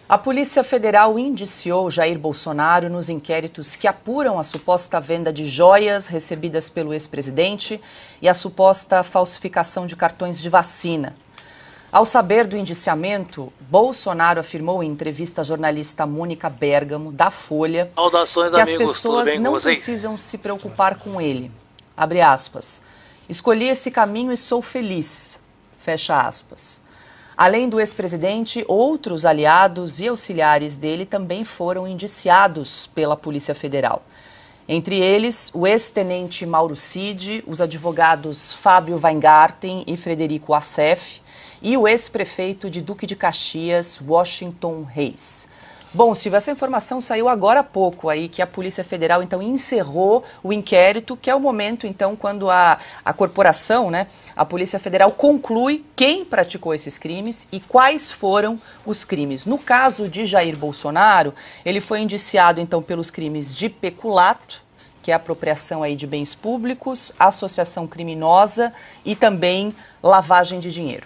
A Polícia Federal indiciou Jair Bolsonaro nos inquéritos que apuram a suposta venda de joias recebidas pelo ex-presidente e a suposta falsificação de cartões de vacina. Ao saber do indiciamento, Bolsonaro afirmou em entrevista à jornalista Mônica Bergamo, da Folha, que as pessoas não precisam se preocupar com ele. Abre aspas. Escolhi esse caminho e sou feliz. Fecha aspas. Além do ex-presidente, outros aliados e auxiliares dele também foram indiciados pela Polícia Federal. Entre eles, o ex-tenente Mauro Cid, os advogados Fábio Weingarten e Frederico Assef e o ex-prefeito de Duque de Caxias, Washington Reis. Bom, Silvio, essa informação saiu agora há pouco aí, que a Polícia Federal, então, encerrou o inquérito, que é o momento, então, quando a corporação, né, a Polícia Federal conclui quem praticou esses crimes e quais foram os crimes. No caso de Jair Bolsonaro, ele foi indiciado, então, pelos crimes de peculato, que é a apropriação aí de bens públicos, associação criminosa e também lavagem de dinheiro.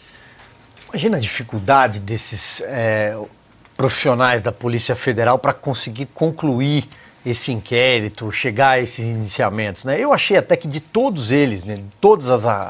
Imagina a dificuldade desses profissionais da Polícia Federal para conseguir concluir esse inquérito, chegar a esses indiciamentos, né? Eu achei até que de todos eles, né, de todas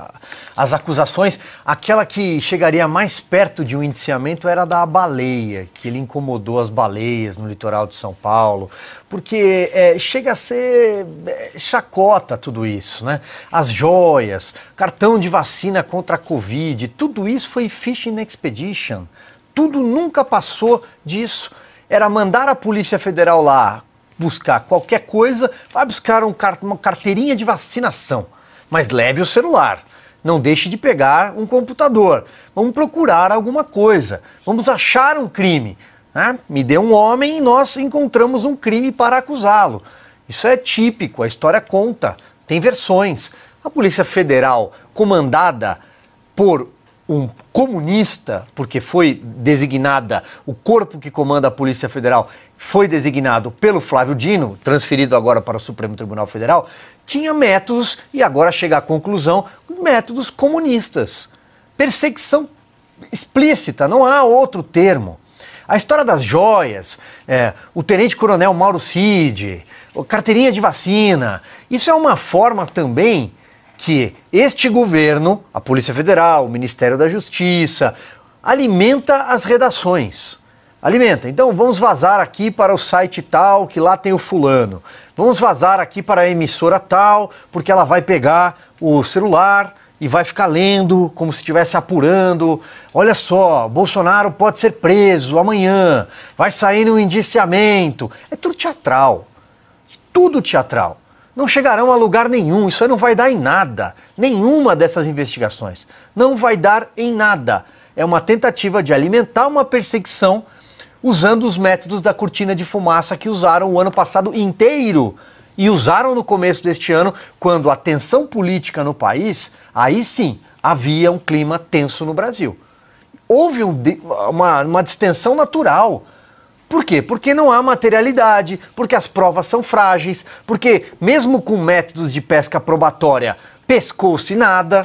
as acusações, aquela que chegaria mais perto de um indiciamento era da baleia, que ele incomodou as baleias no litoral de São Paulo, porque chega a ser chacota tudo isso, né? As joias, cartão de vacina contra a Covid, tudo isso foi fishing expedition. Tudo nunca passou disso. Era mandar a Polícia Federal lá buscar qualquer coisa, vai buscar uma carteirinha de vacinação, mas leve o celular. Não deixe de pegar um computador. Vamos procurar alguma coisa. Vamos achar um crime. Né? Me dê um homem e nós encontramos um crime para acusá-lo. Isso é típico, a história conta, tem versões. A Polícia Federal, comandada por um comunista, porque foi designada, o corpo que comanda a Polícia Federal foi designado pelo Flávio Dino, transferido agora para o Supremo Tribunal Federal, tinha métodos, e agora chega à conclusão, métodos comunistas. Perseguição explícita, não há outro termo. A história das joias, o tenente-coronel Mauro Cid, a carteirinha de vacina, isso é uma forma também que este governo, a Polícia Federal, o Ministério da Justiça, alimenta as redações. Alimenta. Então vamos vazar aqui para o site tal, que lá tem o fulano. Vamos vazar aqui para a emissora tal, porque ela vai pegar o celular e vai ficar lendo como se estivesse apurando. Olha só, Bolsonaro pode ser preso amanhã, vai sair no indiciamento. É tudo teatral. Tudo teatral. Não chegarão a lugar nenhum, isso aí não vai dar em nada. Nenhuma dessas investigações. Não vai dar em nada. É uma tentativa de alimentar uma perseguição usando os métodos da cortina de fumaça que usaram o ano passado inteiro. E usaram no começo deste ano, quando a tensão política no país, aí sim, havia um clima tenso no Brasil. Houve uma distensão natural. Por quê? Porque não há materialidade, porque as provas são frágeis, porque mesmo com métodos de pesca probatória, pescou-se nada.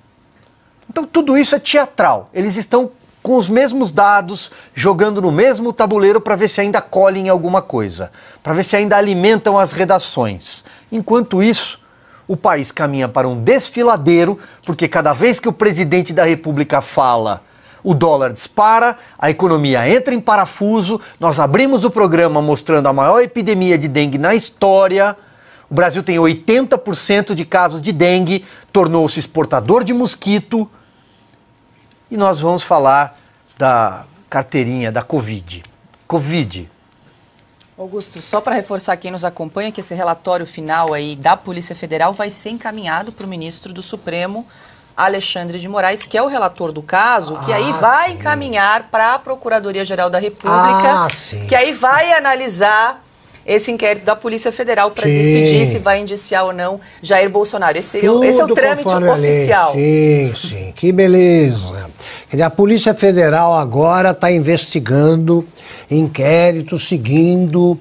Então tudo isso é teatral. Eles estão com os mesmos dados, jogando no mesmo tabuleiro para ver se ainda colhem alguma coisa, para ver se ainda alimentam as redações. Enquanto isso, o país caminha para um desfiladeiro, porque cada vez que o presidente da República fala, o dólar dispara, a economia entra em parafuso, nós abrimos o programa mostrando a maior epidemia de dengue na história. O Brasil tem 80% de casos de dengue, tornou-se exportador de mosquito. E nós vamos falar da carteirinha da Covid. Covid. Augusto, só para reforçar quem nos acompanha que esse relatório final aí da Polícia Federal vai ser encaminhado para o ministro do Supremo, Alexandre de Moraes, que é o relator do caso, que aí vai encaminhar para a Procuradoria-Geral da República, que aí vai analisar esse inquérito da Polícia Federal para decidir se vai indiciar ou não Jair Bolsonaro. Esse é o trâmite oficial. Sim, que beleza. Quer dizer, a Polícia Federal agora está investigando inquéritos, seguindo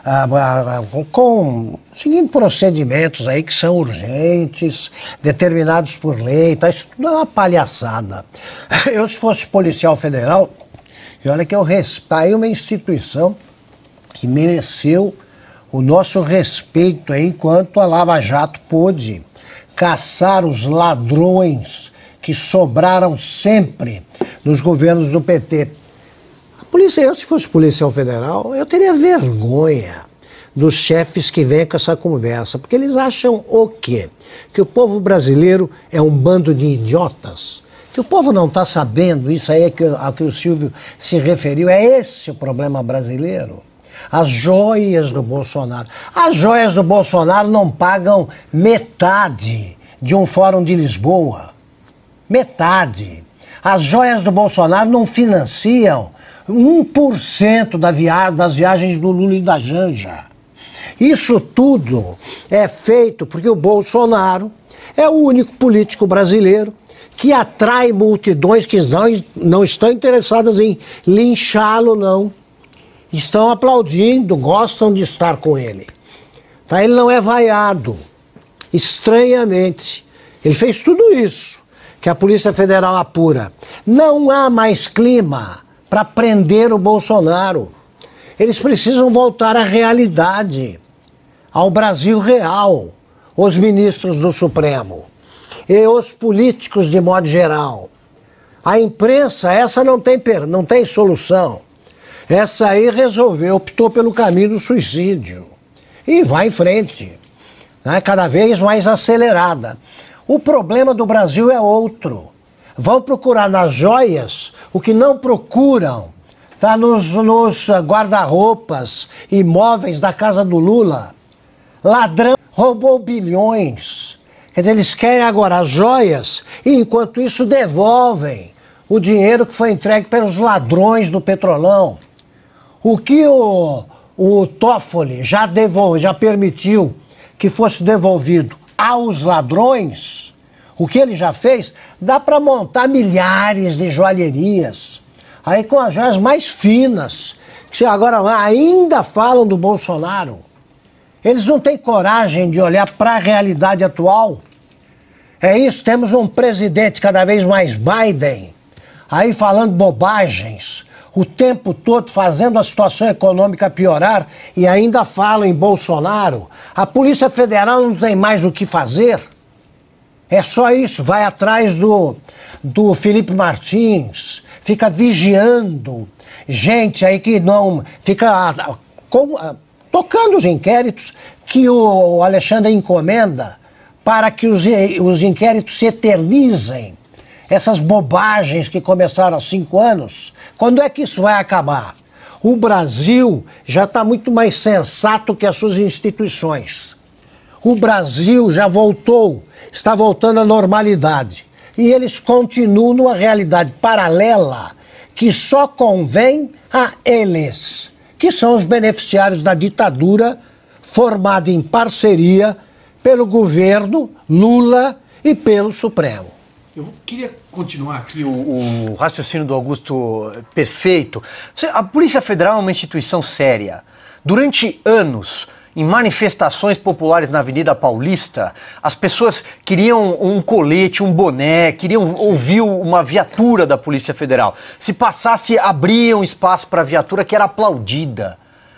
procedimentos aí que são urgentes, determinados por lei, tá? Isso tudo é uma palhaçada. Eu, se fosse policial federal, E olha que eu respeito uma instituição que mereceu o nosso respeito aí, enquanto a Lava Jato pôde caçar os ladrões que sobraram sempre nos governos do PT. A polícia, eu, se fosse policial federal, eu teria vergonha dos chefes que vêm com essa conversa, porque eles acham o quê? Que o povo brasileiro é um bando de idiotas, que o povo não está sabendo, isso aí é a que o Silvio se referiu, é esse o problema brasileiro. As joias do Bolsonaro. As joias do Bolsonaro não pagam metade de um fórum de Lisboa. Metade. As joias do Bolsonaro não financiam 1% das viagens do Lula e da Janja. Isso tudo é feito porque o Bolsonaro é o único político brasileiro que atrai multidões que não estão interessadas em linchá-lo, não. Estão aplaudindo, gostam de estar com ele. Tá? Ele não é vaiado. Estranhamente. Ele fez tudo isso que a Polícia Federal apura. Não há mais clima para prender o Bolsonaro. Eles precisam voltar à realidade, ao Brasil real, os ministros do Supremo e os políticos de modo geral. A imprensa, essa não tem solução. Essa aí resolveu, optou pelo caminho do suicídio e vai em frente, né, cada vez mais acelerada. O problema do Brasil é outro. Vão procurar nas joias o que não procuram, tá, nos guarda-roupas, imóveis da casa do Lula. Ladrão roubou bilhões. Quer dizer, eles querem agora as joias e, enquanto isso, devolvem o dinheiro que foi entregue pelos ladrões do Petrolão. O que o Toffoli já permitiu que fosse devolvido aos ladrões, o que ele já fez, dá para montar milhares de joalherias. Aí com as joias mais finas, que agora ainda falam do Bolsonaro. Eles não têm coragem de olhar para a realidade atual. É isso, temos um presidente cada vez mais Biden, aí falando bobagens, o tempo todo fazendo a situação econômica piorar e ainda falam em Bolsonaro. A Polícia Federal não tem mais o que fazer. É só isso, vai atrás do Felipe Martins, fica vigiando gente aí que não... Fica tocando os inquéritos que o Alexandre encomenda para que os inquéritos se eternizem. Essas bobagens que começaram há 5 anos, quando é que isso vai acabar? O Brasil já está muito mais sensato que as suas instituições. O Brasil já está voltando à normalidade. E eles continuam numa realidade paralela que só convém a eles, que são os beneficiários da ditadura formada em parceria pelo governo Lula e pelo Supremo. Eu queria continuar aqui o raciocínio do Augusto perfeito. A Polícia Federal é uma instituição séria. Durante anos, em manifestações populares na Avenida Paulista, as pessoas queriam um colete, um boné, queriam ouvir uma viatura da Polícia Federal. Se passasse, abriam espaço para a viatura que era aplaudida.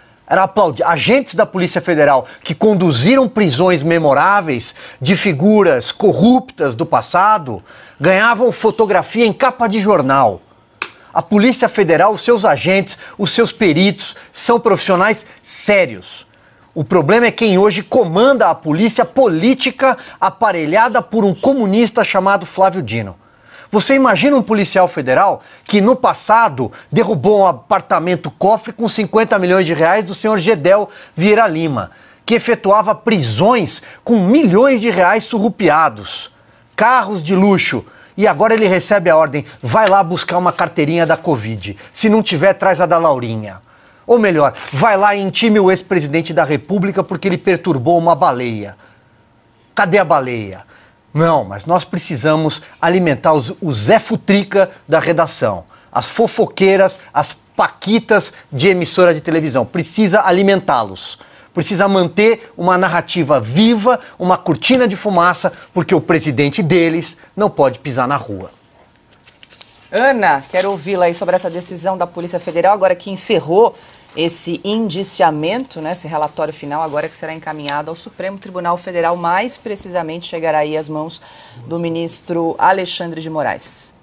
Agentes da Polícia Federal que conduziram prisões memoráveis de figuras corruptas do passado ganhavam fotografia em capa de jornal. A Polícia Federal, os seus agentes, os seus peritos são profissionais sérios. O problema é quem hoje comanda a polícia política aparelhada por um comunista chamado Flávio Dino. Você imagina um policial federal que no passado derrubou um apartamento cofre com 50 milhões de reais do senhor Gedel Vieira Lima, que efetuava prisões com milhões de reais surrupiados, carros de luxo, e agora ele recebe a ordem, vai lá buscar uma carteirinha da Covid, se não tiver, traz a da Laurinha. Ou melhor, vai lá e intime o ex-presidente da República porque ele perturbou uma baleia. Cadê a baleia? Não, mas nós precisamos alimentar o Zé Futrica da redação, as fofoqueiras, as paquitas de emissora de televisão. Precisa alimentá-los. Precisa manter uma narrativa viva, uma cortina de fumaça, porque o presidente deles não pode pisar na rua. Ana, quero ouvi-la aí sobre essa decisão da Polícia Federal, agora que encerrou esse indiciamento, né, esse relatório final, agora que será encaminhado ao Supremo Tribunal Federal, mais precisamente chegará aí às mãos do ministro Alexandre de Moraes.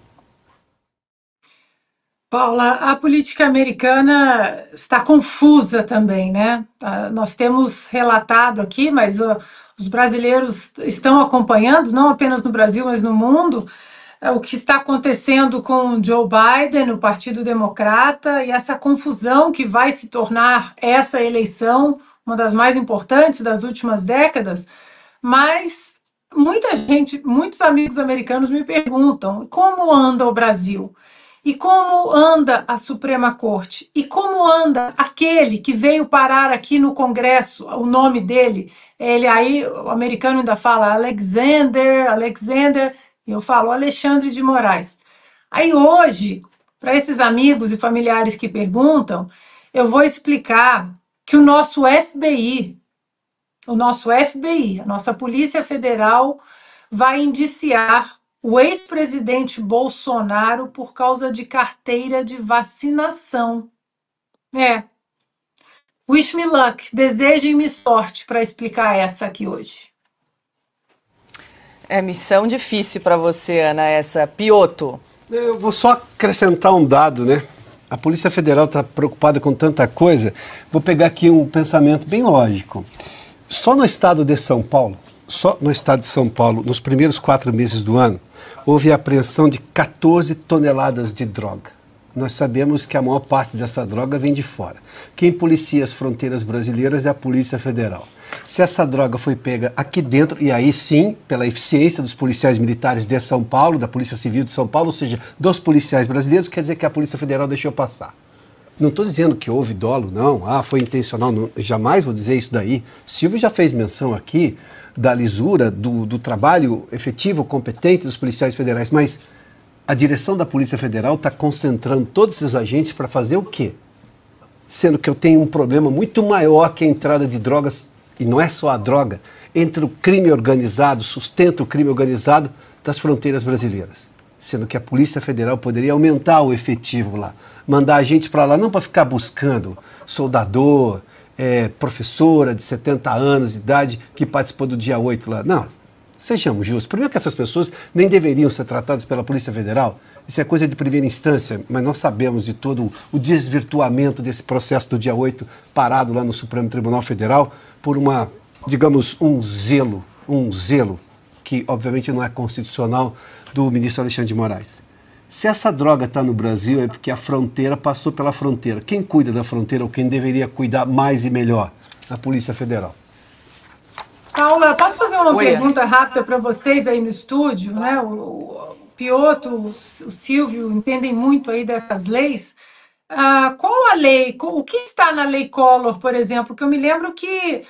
Paula, a política americana está confusa também, né? Nós temos relatado aqui, mas os brasileiros estão acompanhando, não apenas no Brasil, mas no mundo, o que está acontecendo com Joe Biden, o Partido Democrata, e essa confusão que vai se tornar essa eleição, uma das mais importantes das últimas décadas. Mas muita gente, muitos amigos americanos me perguntam como anda o Brasil? E como anda a Suprema Corte? E como anda aquele que veio parar aqui no Congresso? O nome dele, ele aí, o americano ainda fala Alexander, e eu falo Alexandre de Moraes. Aí hoje, para esses amigos e familiares que perguntam, eu vou explicar que o nosso FBI, a nossa Polícia Federal, vai indiciar o ex-presidente Bolsonaro por causa de carteira de vacinação. Wish me luck, desejem-me sorte para explicar essa aqui hoje. É missão difícil para você, Ana, essa. Piotto. Eu vou só acrescentar um dado, né? A Polícia Federal está preocupada com tanta coisa. Vou pegar aqui um pensamento bem lógico. Só no estado de São Paulo, nos primeiros 4 meses do ano, houve a apreensão de 14 toneladas de droga. Nós sabemos que a maior parte dessa droga vem de fora. Quem policia as fronteiras brasileiras é a Polícia Federal. Se essa droga foi pega aqui dentro, e aí sim, pela eficiência dos policiais militares de São Paulo, da Polícia Civil de São Paulo, ou seja, dos policiais brasileiros, quer dizer que a Polícia Federal deixou passar. Não estou dizendo que houve dolo, não. Foi intencional, não, jamais vou dizer isso daí. Silvio já fez menção aqui da lisura, do trabalho efetivo, competente dos policiais federais, mas a direção da Polícia Federal está concentrando todos esses agentes para fazer o quê? Sendo que eu tenho um problema muito maior que a entrada de drogas, e não é só a droga, entre o crime organizado, sustenta o crime organizado das fronteiras brasileiras. Sendo que a Polícia Federal poderia aumentar o efetivo lá, mandar agentes para lá, não para ficar buscando soldador, professora de 70 anos de idade que participou do dia 8 lá. Não, sejamos justos. Primeiro que essas pessoas nem deveriam ser tratadas pela Polícia Federal. Isso é coisa de primeira instância, mas nós sabemos de todo o desvirtuamento desse processo do dia 8 parado lá no Supremo Tribunal Federal por um zelo que obviamente não é constitucional do ministro Alexandre de Moraes. Se essa droga está no Brasil é porque a fronteira passou pela fronteira. Quem cuida da fronteira ou quem deveria cuidar mais e melhor? A Polícia Federal. Paula, posso fazer uma pergunta rápida para vocês aí no estúdio, né? O Piotto, o Silvio entendem muito aí dessas leis. Qual a lei, o que está na Lei Collor, por exemplo? Que eu me lembro que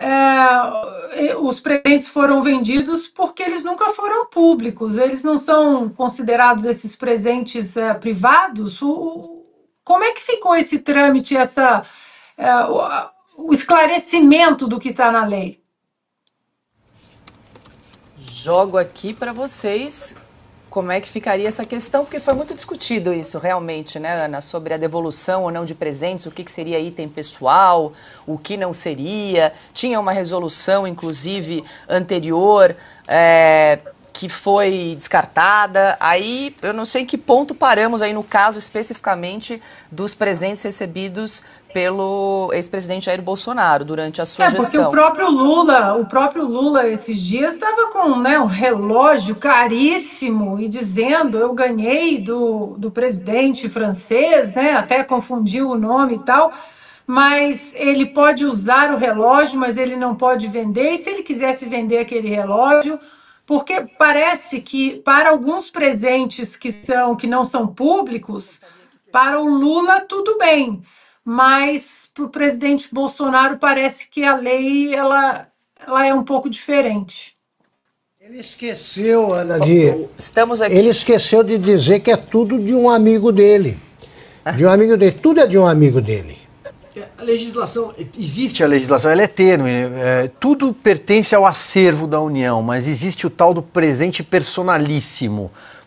os presentes foram vendidos porque eles nunca foram públicos, eles não são considerados esses presentes privados. Como é que ficou esse trâmite, o esclarecimento do que está na lei? Jogo aqui para vocês como é que ficaria essa questão, porque foi muito discutido isso realmente, né, Ana, sobre a devolução ou não de presentes, o que seria item pessoal, o que não seria. Tinha uma resolução, inclusive, anterior, que foi descartada. Aí, eu não sei em que ponto paramos aí no caso especificamente dos presentes recebidos pelo ex-presidente Jair Bolsonaro durante a sua gestão. Porque o próprio Lula esses dias estava com um relógio caríssimo e dizendo, eu ganhei do presidente francês, né, até confundiu o nome e tal, mas ele pode usar o relógio, mas ele não pode vender, e se ele quisesse vender aquele relógio, porque parece que para alguns presentes que não são públicos, para o Lula tudo bem, mas para o presidente Bolsonaro parece que a lei ela é um pouco diferente. Ele esqueceu, Ana, ele esqueceu de dizer que é tudo de um amigo dele. Tudo é de um amigo dele. A legislação, existe a legislação, ela é tênue, tudo pertence ao acervo da União, mas existe o tal do presente personalíssimo.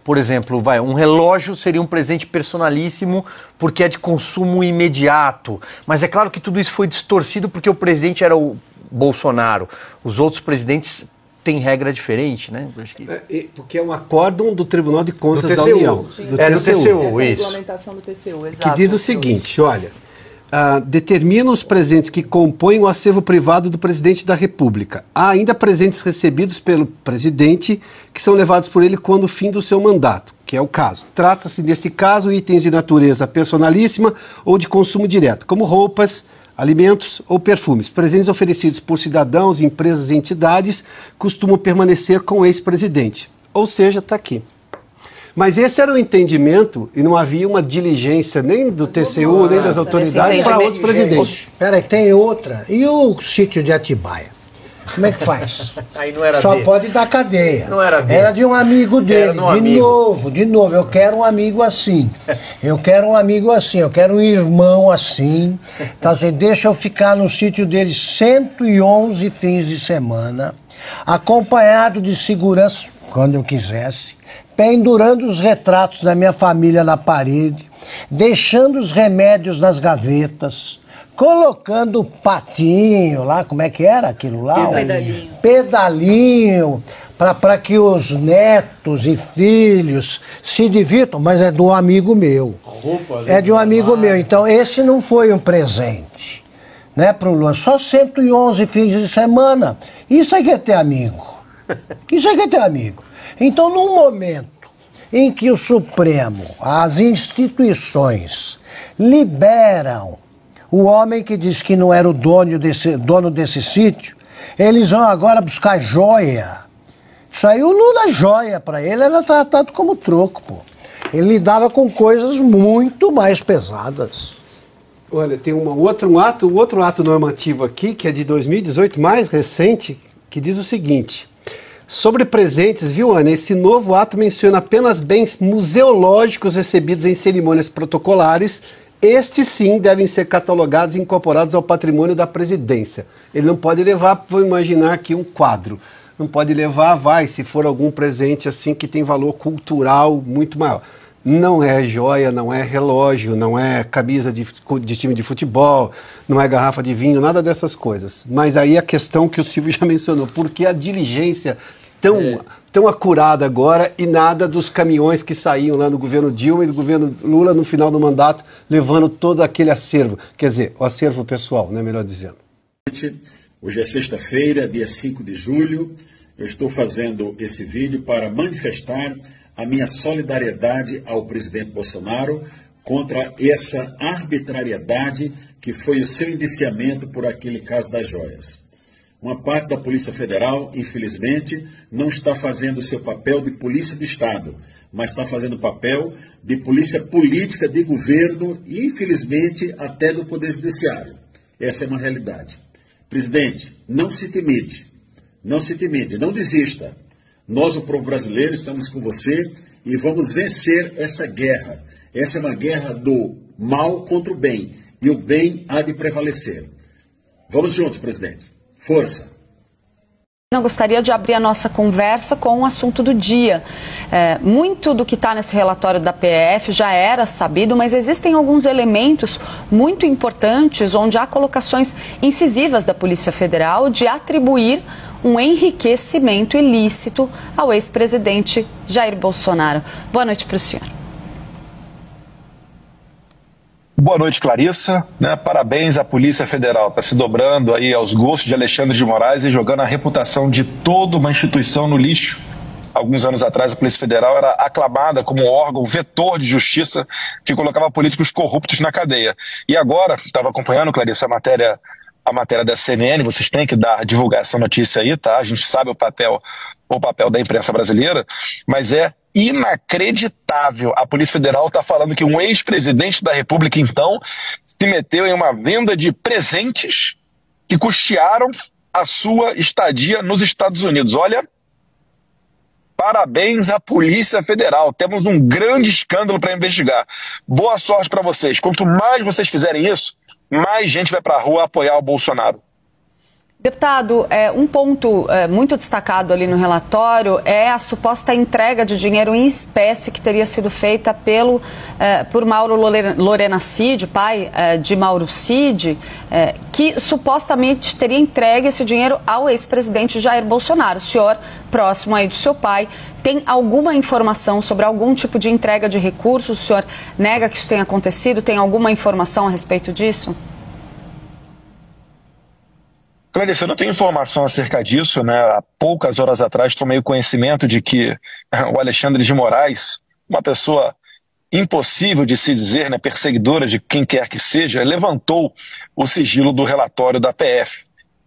Por exemplo, um relógio seria um presente personalíssimo porque é de consumo imediato. Mas é claro que tudo isso foi distorcido porque o presidente era o Bolsonaro. Os outros presidentes têm regra diferente, né? Acho que... porque é um acórdão do Tribunal de Contas do TCU, da União. Do TCU, isso. Essa é a regulamentação do TCU, exato. Que diz o seguinte, olha... determina os presentes que compõem o acervo privado do presidente da República. Há ainda presentes recebidos pelo presidente que são levados por ele quando o fim do seu mandato, que é o caso. Trata-se, nesse caso, itens de natureza personalíssima ou de consumo direto, como roupas, alimentos ou perfumes. Presentes oferecidos por cidadãos, empresas e entidades costumam permanecer com o ex-presidente. Ou seja, está aqui. Mas esse era o entendimento e não havia uma diligência nem do TCU, nem das autoridades para outros presidentes. Peraí, tem outra. E o sítio de Atibaia? Como é que faz? Aí não era Só dele. Pode dar cadeia. Não era dele. Era de um amigo dele. Era De novo, eu quero um amigo assim. Eu quero um amigo assim, eu quero um irmão assim. Então assim, deixa eu ficar no sítio dele 111 fins de semana, acompanhado de segurança, quando eu quisesse, pendurando os retratos da minha família na parede, deixando os remédios nas gavetas, colocando patinho lá, como é que era aquilo lá? Pedalinho. Pedalinho, para que os netos e filhos se divirtam, mas é de um amigo meu. É de um amigo meu, então esse não foi um presente, né, pro Lula, só 111 fins de semana. Isso é que é ter amigo. Isso é que é ter amigo. Então, num momento em que o Supremo, as instituições, liberam o homem que disse que não era o dono desse sítio, eles vão agora buscar joia. Isso aí, o Lula, joia para ele, era tratado como troco, pô. Ele lidava com coisas muito mais pesadas. Olha, tem um outro ato normativo aqui, que é de 2018, mais recente, que diz o seguinte: sobre presentes, viu, Ana? Esse novo ato menciona apenas bens museológicos recebidos em cerimônias protocolares. Estes, sim, devem ser catalogados e incorporados ao patrimônio da presidência. Ele não pode levar, vou imaginar aqui, um quadro. Não pode levar, se for algum presente assim que tem valor cultural muito maior. Não é joia, não é relógio, não é camisa de time de futebol, não é garrafa de vinho, nada dessas coisas. Mas aí a questão que o Silvio já mencionou, por que a diligência tão acurada agora e nada dos caminhões que saíam lá do governo Dilma e do governo Lula no final do mandato, levando todo aquele acervo, quer dizer, o acervo pessoal, né, melhor dizendo. Hoje é sexta-feira, dia 5 de julho, eu estou fazendo esse vídeo para manifestar a minha solidariedade ao presidente Bolsonaro contra essa arbitrariedade que foi o seu indiciamento por aquele caso das joias. Uma parte da Polícia Federal, infelizmente, não está fazendo o seu papel de polícia do Estado, mas está fazendo o papel de polícia política de governo e, infelizmente, até do Poder Judiciário. Essa é uma realidade. Presidente, não se intimide, não desista. Nós, o povo brasileiro, estamos com você e vamos vencer essa guerra. Essa é uma guerra do mal contra o bem, e o bem há de prevalecer. Vamos juntos, presidente. Força! Eu gostaria de abrir a nossa conversa com o assunto do dia. Muito do que está nesse relatório da PF já era sabido, mas existem alguns elementos muito importantes onde há colocações incisivas da Polícia Federal de atribuir um enriquecimento ilícito ao ex-presidente Jair Bolsonaro. Boa noite para o senhor. Boa noite, Clarissa. Parabéns à Polícia Federal, está se dobrando aí aos gostos de Alexandre de Moraes e jogando a reputação de toda uma instituição no lixo. Alguns anos atrás, a Polícia Federal era aclamada como um órgão vetor de justiça que colocava políticos corruptos na cadeia. E agora, estava acompanhando, Clarissa, a matéria da CNN, vocês têm que divulgar essa notícia aí, tá? A gente sabe o papel da imprensa brasileira, mas é inacreditável. A Polícia Federal está falando que um ex-presidente da República, então, se meteu em uma venda de presentes que custearam a sua estadia nos Estados Unidos. Olha, parabéns à Polícia Federal. Temos um grande escândalo para investigar. Boa sorte para vocês. Quanto mais vocês fizerem isso, mais gente vai para a rua apoiar o Bolsonaro. Deputado, um ponto muito destacado ali no relatório é a suposta entrega de dinheiro em espécie que teria sido feita por Mauro Lorena Cid, pai de Mauro Cid, que supostamente teria entregue esse dinheiro ao ex-presidente Jair Bolsonaro. O senhor, próximo aí do seu pai, tem alguma informação sobre algum tipo de entrega de recursos? O senhor nega que isso tenha acontecido? Tem alguma informação a respeito disso? Clarice, eu não tenho informação acerca disso, né? Há poucas horas atrás tomei o conhecimento de que o Alexandre de Moraes, uma pessoa impossível de se dizer, né, perseguidora de quem quer que seja, levantou o sigilo do relatório da PF.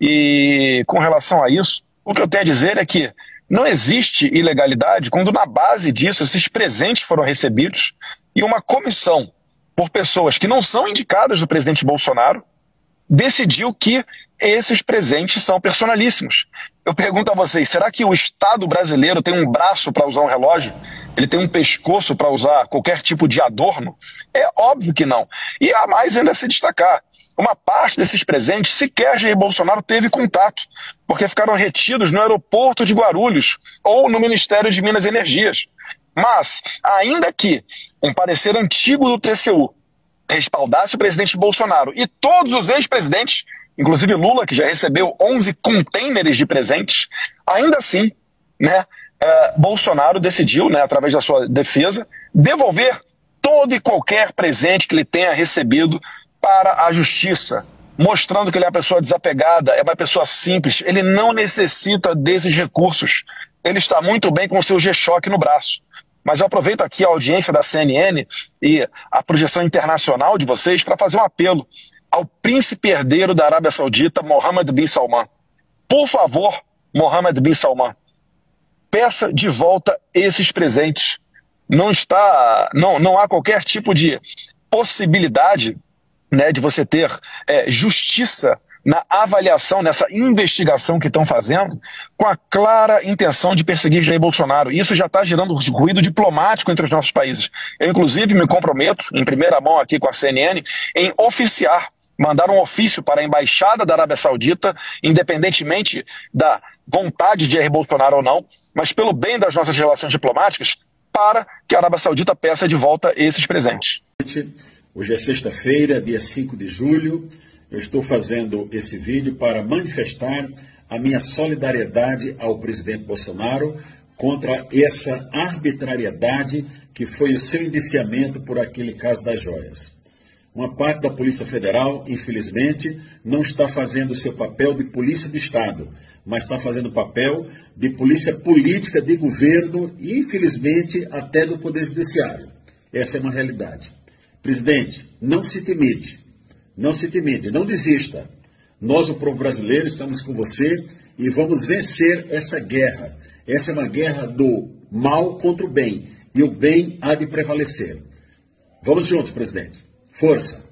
E com relação a isso, o que eu tenho a dizer é que não existe ilegalidade quando na base disso esses presentes foram recebidos e uma comissão por pessoas que não são indicadas do presidente Bolsonaro decidiu que esses presentes são personalíssimos. Eu pergunto a vocês, será que o Estado brasileiro tem um braço para usar um relógio? Ele tem um pescoço para usar qualquer tipo de adorno? É óbvio que não. E há mais ainda a se destacar. Uma parte desses presentes sequer Jair Bolsonaro teve contato, porque ficaram retidos no aeroporto de Guarulhos ou no Ministério de Minas e Energias. Mas, ainda que um parecer antigo do TCU respaldasse o presidente Bolsonaro e todos os ex-presidentes, inclusive Lula, que já recebeu 11 containers de presentes, ainda assim, né, Bolsonaro decidiu, né, através da sua defesa, devolver todo e qualquer presente que ele tenha recebido para a justiça, mostrando que ele é uma pessoa desapegada, é uma pessoa simples, ele não necessita desses recursos, ele está muito bem com o seu G-Shock no braço. Mas eu aproveito aqui a audiência da CNN e a projeção internacional de vocês para fazer um apelo ao príncipe herdeiro da Arábia Saudita, Mohammed bin Salman. Por favor, Mohammed bin Salman, peça de volta esses presentes. Não há qualquer tipo de possibilidade, né, de você ter justiça na avaliação, nessa investigação que estão fazendo, com a clara intenção de perseguir Jair Bolsonaro. Isso já está gerando ruído diplomático entre os nossos países. Eu, inclusive, me comprometo, em primeira mão aqui com a CNN, em mandar um ofício para a Embaixada da Arábia Saudita, independentemente da vontade de Jair Bolsonaro ou não, mas pelo bem das nossas relações diplomáticas, para que a Arábia Saudita peça de volta esses presentes. Hoje é sexta-feira, dia 5 de julho. Eu estou fazendo esse vídeo para manifestar a minha solidariedade ao presidente Bolsonaro contra essa arbitrariedade que foi o seu indiciamento por aquele caso das joias. Uma parte da Polícia Federal, infelizmente, não está fazendo o seu papel de polícia do Estado, mas está fazendo o papel de polícia política de governo e, infelizmente, até do Poder Judiciário. Essa é uma realidade. Presidente, não se intimide. Não se intimide, não desista. Nós, o povo brasileiro, estamos com você e vamos vencer essa guerra. Essa é uma guerra do mal contra o bem. E o bem há de prevalecer. Vamos juntos, presidente. Força.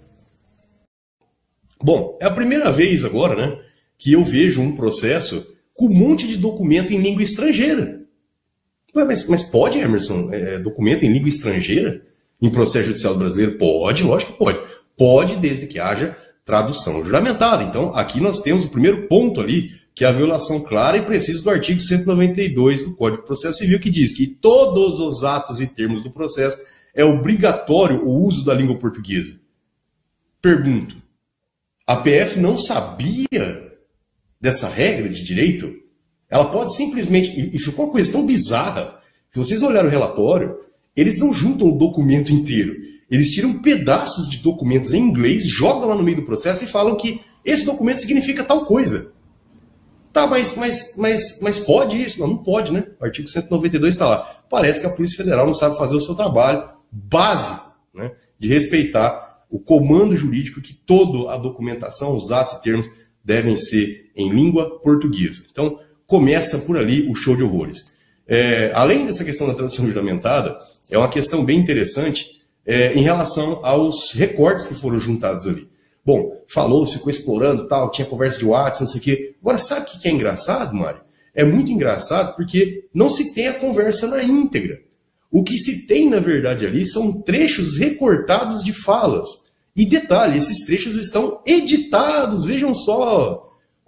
Bom, é a primeira vez agora, né, que eu vejo um processo com um monte de documento em língua estrangeira. Mas pode, Emerson, documento em língua estrangeira em processo judicial brasileiro? Pode, lógico que pode. Pode, desde que haja tradução juramentada. Então, aqui nós temos o primeiro ponto ali, que é a violação clara e precisa do artigo 192 do Código de Processo Civil, que diz que todos os atos e termos do processo é obrigatório o uso da língua portuguesa. Pergunto, a PF não sabia dessa regra de direito? Ela pode simplesmente... E ficou uma coisa tão bizarra. Se vocês olharem o relatório, eles não juntam o documento inteiro. Eles tiram pedaços de documentos em inglês, jogam lá no meio do processo e falam que esse documento significa tal coisa. Tá, mas pode isso? Não pode, né? O artigo 192 está lá. Parece que a Polícia Federal não sabe fazer o seu trabalho básico, né, de respeitar o comando jurídico, que toda a documentação, os atos e termos devem ser em língua portuguesa. Então, começa por ali o show de horrores. Além dessa questão da tradução juramentada, é uma questão bem interessante em relação aos recortes que foram juntados ali. Bom, falou-se, ficou explorando, tal, tinha conversa de WhatsApp, não sei o quê. Agora, sabe o que é engraçado, Mário? É muito engraçado porque não se tem a conversa na íntegra. O que se tem, na verdade, ali são trechos recortados de falas. E detalhe, esses trechos estão editados, vejam só.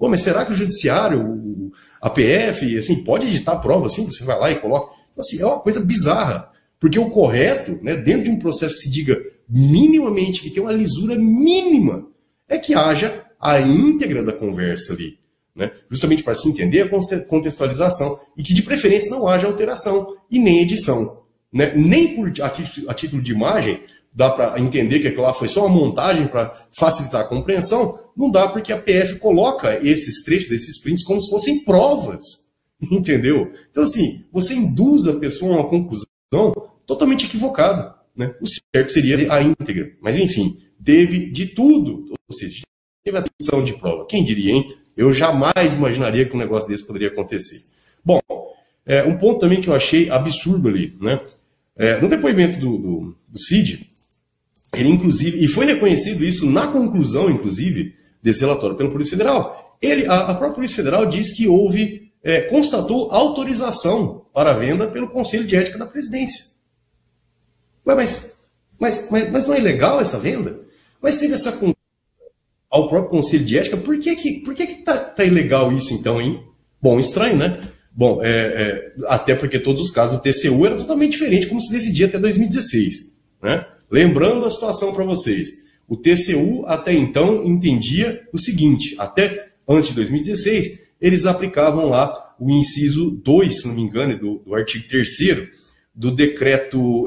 Pô, mas será que o judiciário, a PF, assim, pode editar prova assim? Você vai lá e coloca. Então, assim, é uma coisa bizarra. Porque o correto, né, dentro de um processo que se diga minimamente, que tem uma lisura mínima, é que haja a íntegra da conversa ali, né? Justamente para se entender a contextualização e que, de preferência, não haja alteração e nem edição, né? Nem a título de imagem, dá para entender que aquilo lá foi só uma montagem para facilitar a compreensão, não dá porque a PF coloca esses trechos, esses prints, como se fossem provas, entendeu? Então, assim, você induz a pessoa a uma conclusão totalmente equivocada, né? O certo seria a íntegra, mas, enfim, teve de tudo, ou seja, teve a atenção de prova. Quem diria, hein? Eu jamais imaginaria que um negócio desse poderia acontecer. Bom, um ponto também que eu achei absurdo ali, né? No depoimento do Cid, ele, inclusive, e foi reconhecido isso na conclusão, inclusive, desse relatório pela Polícia Federal. A própria Polícia Federal diz que constatou autorização para a venda pelo Conselho de Ética da Presidência. Ué, mas não é legal essa venda? Mas teve essa conclusão ao próprio Conselho de Ética, por que tá ilegal isso então, hein? Bom, estranho, né? Bom, até porque todos os casos do TCU eram totalmente diferentes, como se decidia até 2016, né? Lembrando a situação para vocês, o TCU até então entendia o seguinte, até antes de 2016, eles aplicavam lá o inciso 2, se não me engano, do artigo 3º do decreto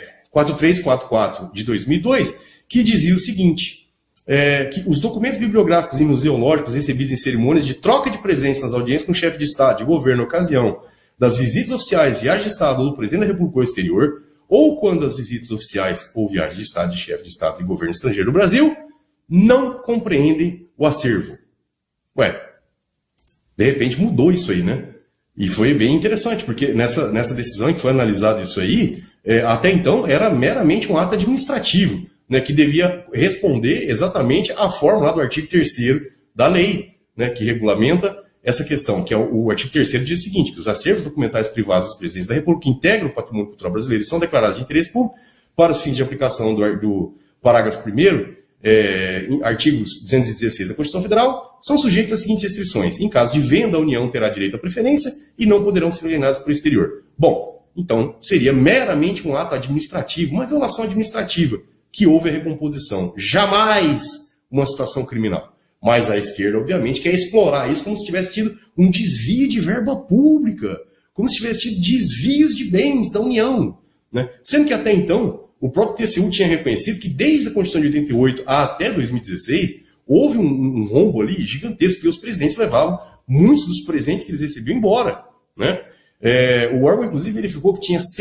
4344 de 2002, que dizia o seguinte, que os documentos bibliográficos e museológicos recebidos em cerimônias de troca de presentes nas audiências com o chefe de Estado, de governo, ocasião das visitas oficiais, viagens de Estado ou do presidente da República ao exterior, ou quando as visitas oficiais ou viagens de Estado, de chefe de Estado e governo estrangeiro do Brasil, não compreendem o acervo. Ué, de repente mudou isso aí, né? E foi bem interessante, porque nessa decisão em que foi analisado isso aí, até então era meramente um ato administrativo, né, que devia responder exatamente à forma lá do artigo 3º da lei, né, que regulamenta essa questão, que é o artigo 3º diz o seguinte, que os acervos documentais privados dos presidentes da República que integram o patrimônio cultural brasileiro e são declarados de interesse público para os fins de aplicação do parágrafo 1º, em artigos 216 da Constituição Federal, são sujeitos às seguintes restrições. Em caso de venda, a União terá direito à preferência e não poderão ser alienados para o exterior. Bom, então seria meramente um ato administrativo, uma violação administrativa, que houve a recomposição. Jamais uma situação criminal. Mas a esquerda, obviamente, quer explorar isso como se tivesse tido um desvio de verba pública, como se tivesse tido desvios de bens da União, né? Sendo que até então, o próprio TCU tinha reconhecido que desde a Constituição de 88 até 2016, houve um rombo ali gigantesco, porque os presidentes levavam muitos dos presentes que eles recebiam embora, né? O órgão, inclusive, verificou que tinha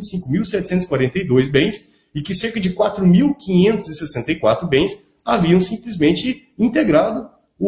125.742 bens e que cerca de 4.564 bens haviam simplesmente integrado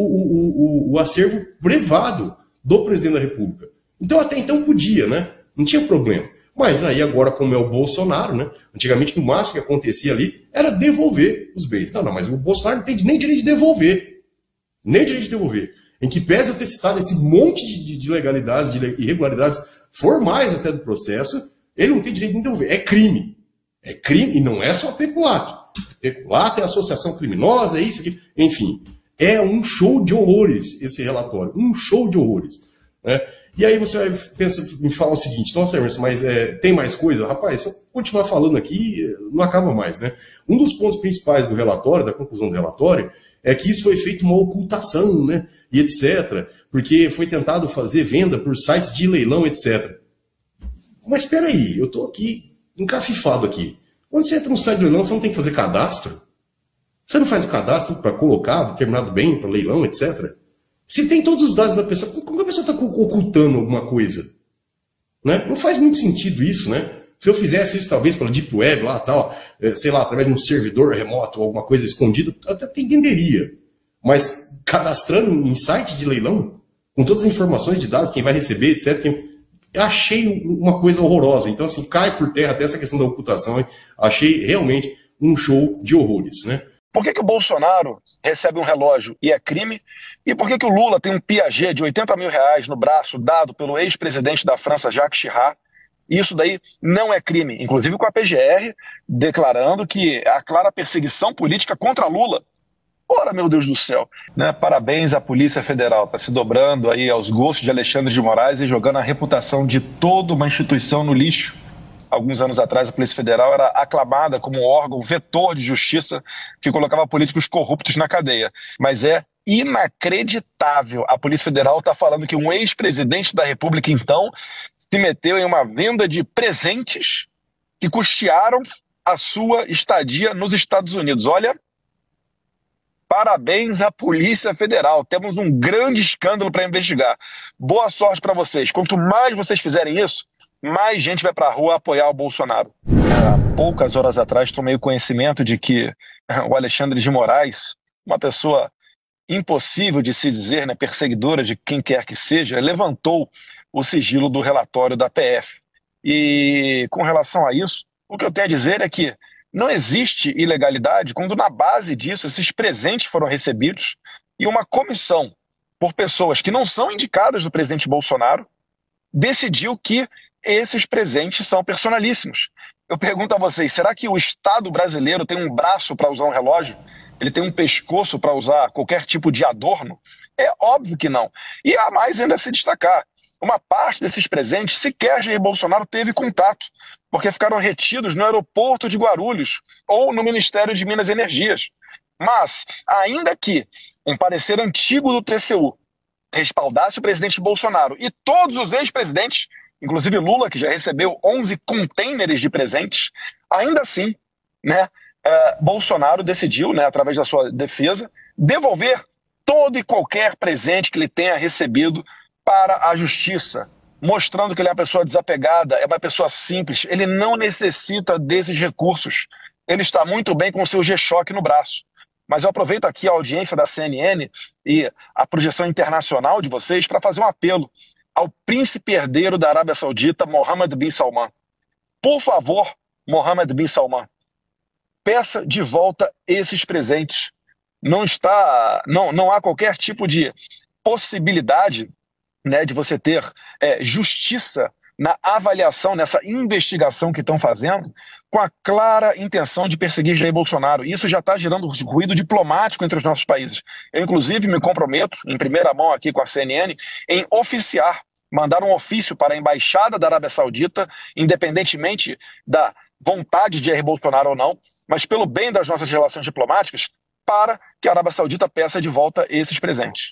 o acervo privado do presidente da República. Então, até então podia, né? Não tinha problema. Mas aí agora, como é o Bolsonaro, né? Antigamente, no máximo que acontecia ali era devolver os bens. Não, mas o Bolsonaro não tem nem direito de devolver. Nem direito de devolver. Em que pese eu ter citado esse monte de ilegalidades, de irregularidades formais até do processo, ele não tem direito de devolver. É crime. É crime, e não é só peculato. Peculato é associação criminosa, é isso aqui. Enfim, é um show de horrores esse relatório. Um show de horrores. Né? E aí você vai me falar o seguinte, nossa, Emerson, mas tem mais coisa? Rapaz, se eu continuar falando aqui, não acaba mais, né? Um dos pontos principais do relatório, da conclusão do relatório, é que isso foi feito uma ocultação, né? E etc. Porque foi tentado fazer venda por sites de leilão, etc. Mas espera aí, eu estou aqui encafifado aqui. Quando você entra no site de leilão, você não tem que fazer cadastro? Você não faz o cadastro para colocar determinado bem para leilão, etc. Se tem todos os dados da pessoa, como a pessoa está ocultando alguma coisa? Né? Não faz muito sentido isso, né? Se eu fizesse isso, talvez, pela Deep Web, lá, tal, sei lá, através de um servidor remoto, ou alguma coisa escondida, até entenderia. Mas cadastrando em site de leilão, com todas as informações de dados, quem vai receber, etc., eu achei uma coisa horrorosa. Então, assim, cai por terra até essa questão da ocultação. Hein? Achei realmente um show de horrores, né? Por que o Bolsonaro recebe um relógio e é crime? E por que o Lula tem um Piaget de 80 mil reais no braço dado pelo ex-presidente da França, Jacques Chirac? E isso daí não é crime, inclusive com a PGR declarando que há clara perseguição política contra Lula. Ora, meu Deus do céu, né? Parabéns à Polícia Federal, está se dobrando aí aos gostos de Alexandre de Moraes e jogando a reputação de toda uma instituição no lixo. Alguns anos atrás, a Polícia Federal era aclamada como um órgão vetor de justiça que colocava políticos corruptos na cadeia. Mas é inacreditável. A Polícia Federal está falando que um ex-presidente da República, então, se meteu em uma venda de presentes que custearam a sua estadia nos Estados Unidos. Olha, parabéns à Polícia Federal. Temos um grande escândalo para investigar. Boa sorte para vocês. Quanto mais vocês fizerem isso, mais gente vai para a rua apoiar o Bolsonaro. Há poucas horas atrás tomei conhecimento de que o Alexandre de Moraes, uma pessoa impossível de se dizer, né, perseguidora de quem quer que seja, levantou o sigilo do relatório da PF. E com relação a isso, o que eu tenho a dizer é que não existe ilegalidade quando na base disso esses presentes foram recebidos e uma comissão por pessoas que não são indicadas do presidente Bolsonaro decidiu que esses presentes são personalíssimos. Eu pergunto a vocês, será que o Estado brasileiro tem um braço para usar um relógio? Ele tem um pescoço para usar qualquer tipo de adorno? É óbvio que não. E há mais ainda a se destacar. Uma parte desses presentes sequer Jair Bolsonaro teve contato, porque ficaram retidos no aeroporto de Guarulhos ou no Ministério de Minas e Energias. Mas, ainda que um parecer antigo do TCU respaldasse o presidente Bolsonaro e todos os ex-presidentes, inclusive Lula, que já recebeu 11 containers de presentes, ainda assim, né, Bolsonaro decidiu, né, através da sua defesa, devolver todo e qualquer presente que ele tenha recebido para a justiça, mostrando que ele é uma pessoa desapegada, é uma pessoa simples, ele não necessita desses recursos. Ele está muito bem com o seu G-Shock no braço. Mas eu aproveito aqui a audiência da CNN e a projeção internacional de vocês para fazer um apelo ao príncipe herdeiro da Arábia Saudita, Mohammed bin Salman. Por favor, Mohammed bin Salman, peça de volta esses presentes. Não há qualquer tipo de possibilidade, né, de você ter justiça na avaliação, nessa investigação que estão fazendo, com a clara intenção de perseguir Jair Bolsonaro. Isso já está gerando ruído diplomático entre os nossos países. Eu, inclusive, me comprometo, em primeira mão aqui com a CNN, em mandar um ofício para a Embaixada da Arábia Saudita, independentemente da vontade de Jair Bolsonaro ou não, mas pelo bem das nossas relações diplomáticas, para que a Arábia Saudita peça de volta esses presentes.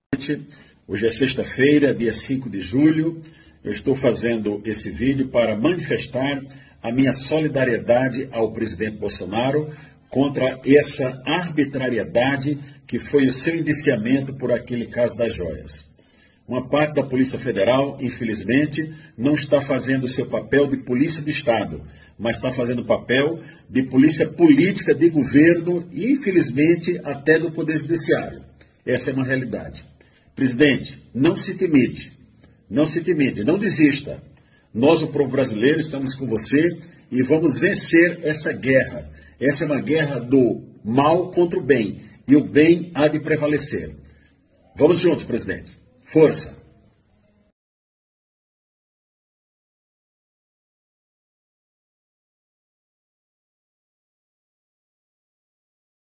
Hoje é sexta-feira, dia 5 de julho. Eu estou fazendo esse vídeo para manifestar a minha solidariedade ao presidente Bolsonaro contra essa arbitrariedade que foi o seu indiciamento por aquele caso das joias. Uma parte da Polícia Federal, infelizmente, não está fazendo o seu papel de polícia do Estado, mas está fazendo o papel de polícia política de governo e, infelizmente, até do Poder Judiciário. Essa é uma realidade. Presidente, não se intimide, não desista. Nós, o povo brasileiro, estamos com você e vamos vencer essa guerra. Essa é uma guerra do mal contra o bem, e o bem há de prevalecer. Vamos juntos, presidente. Força!